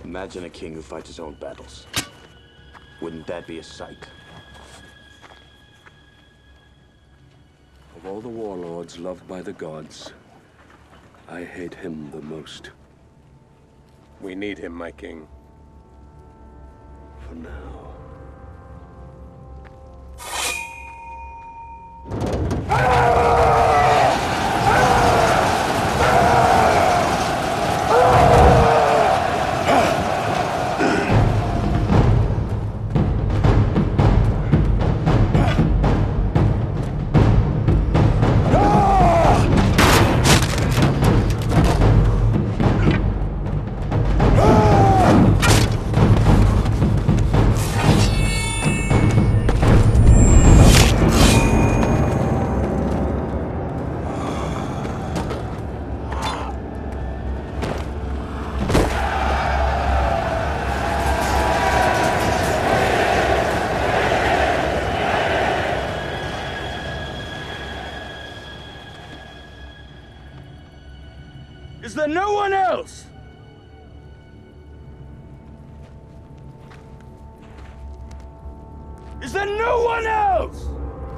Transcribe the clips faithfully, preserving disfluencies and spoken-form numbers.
Imagine a king who fights his own battles. Wouldn't that be a sight? Of all the warlords loved by the gods, I hate him the most. We need him, my king. For now. Is there no one else? Is there no one else?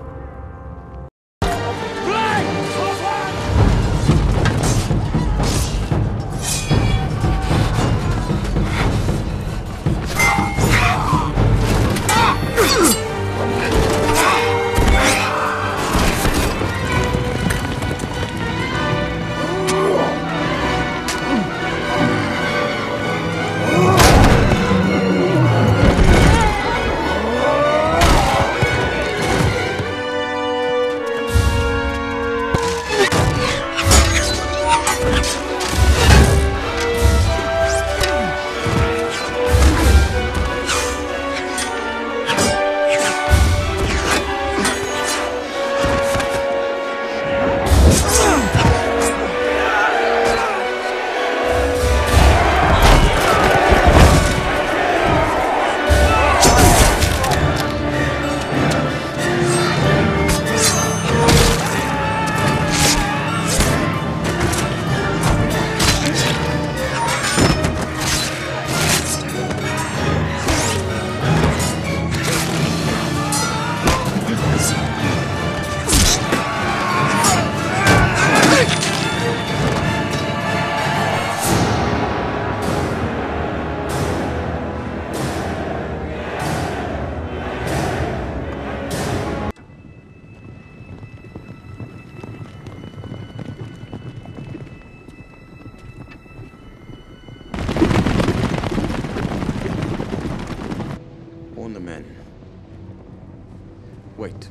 Warn the men. Wait.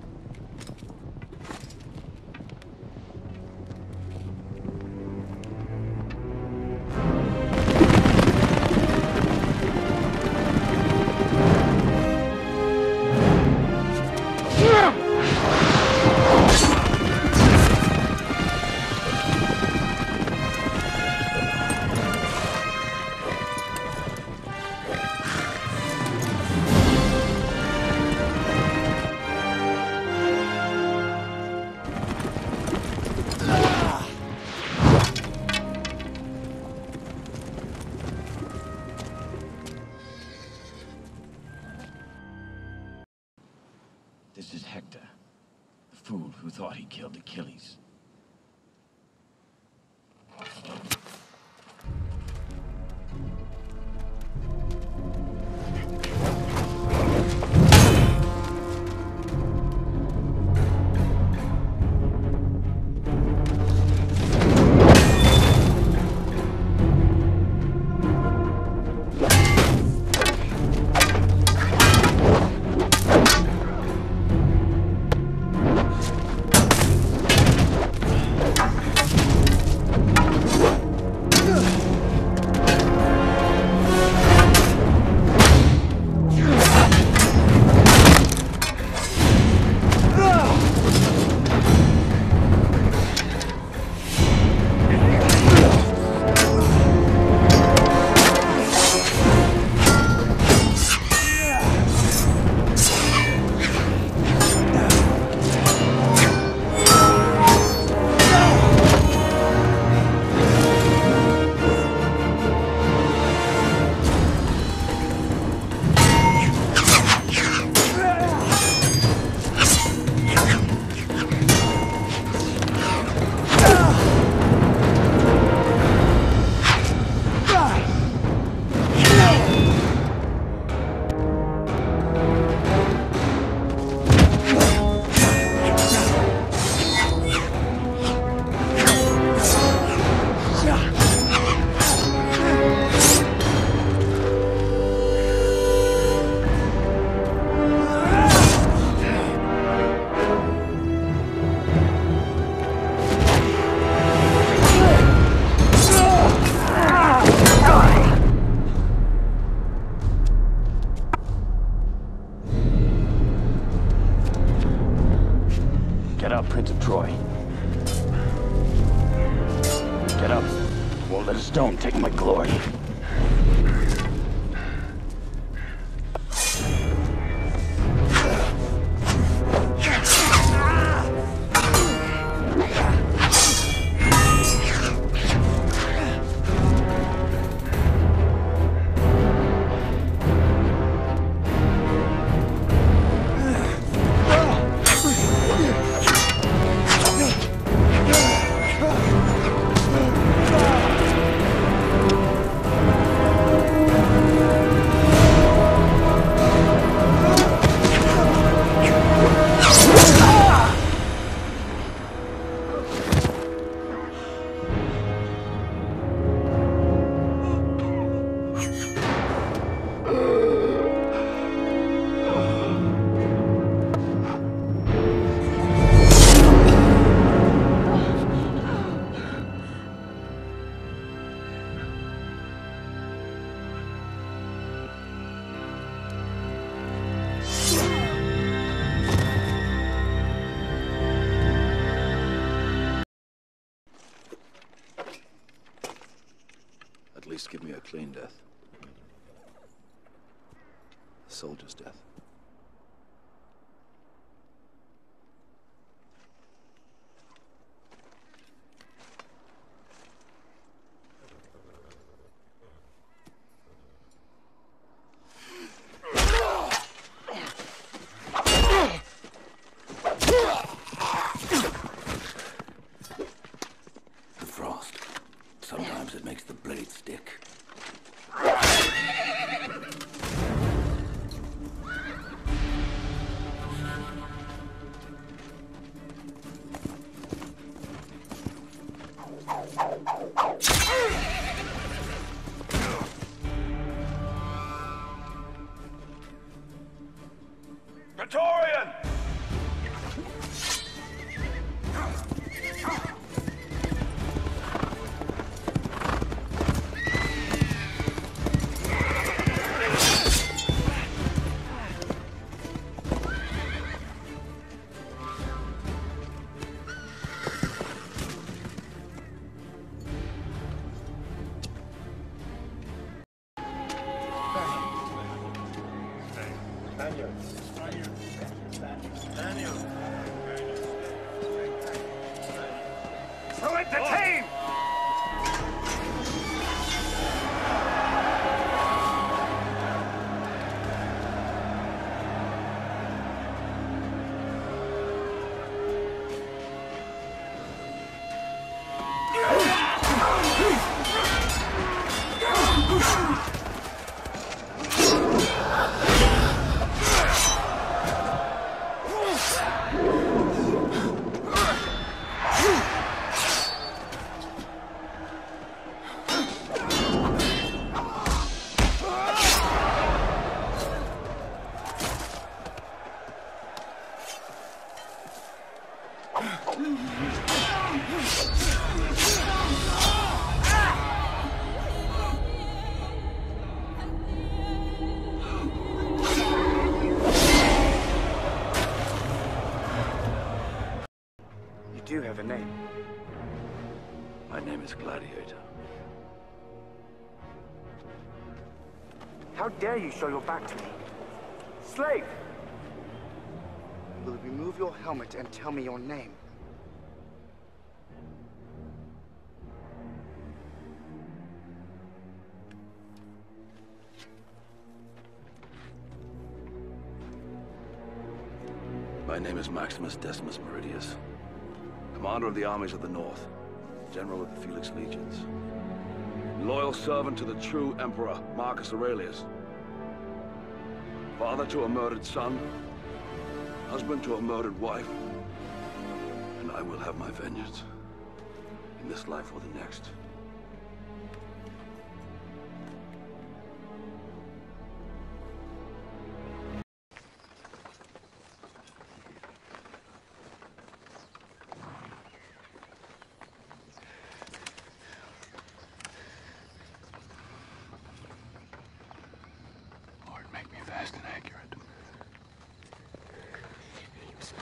This is Hector, the fool who thought he killed Achilles. won't let a stone take my glory. At least give me a clean death. A soldier's death. The frost. Sometimes it makes the blade stick. Praetorian! Select the team! You do have a name. My name is Gladiator. How dare you show your back to me? Slave! Will you remove your helmet and tell me your name? My name is Maximus Decimus Meridius, commander of the armies of the North, general of the Felix Legions, loyal servant to the true Emperor Marcus Aurelius, father to a murdered son, husband to a murdered wife, and I will have my vengeance, in this life or the next. Lord, make me fast and accurate.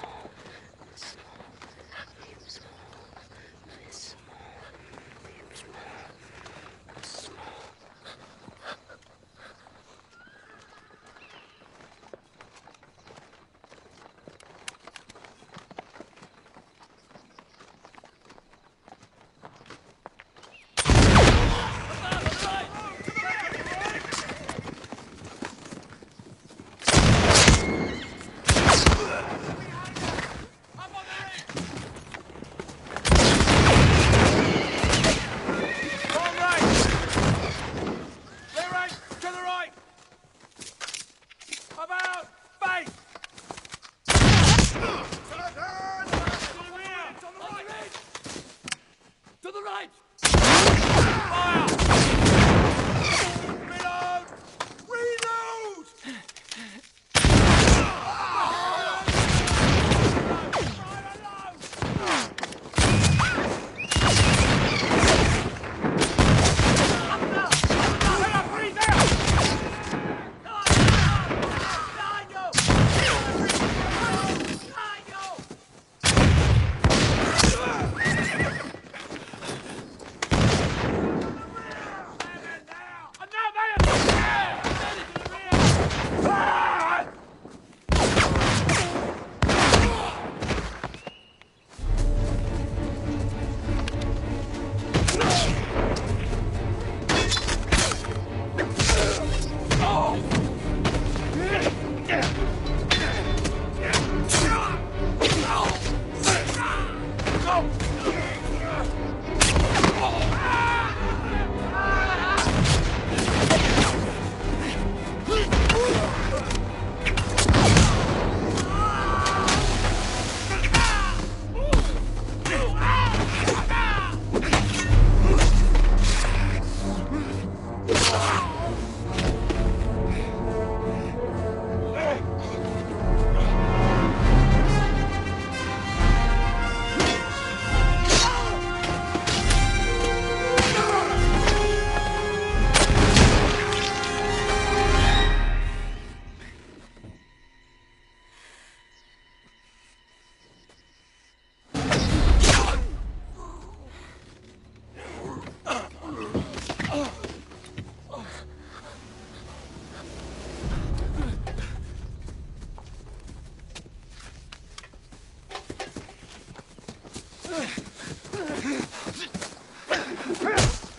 Small, small, small, small, Hector!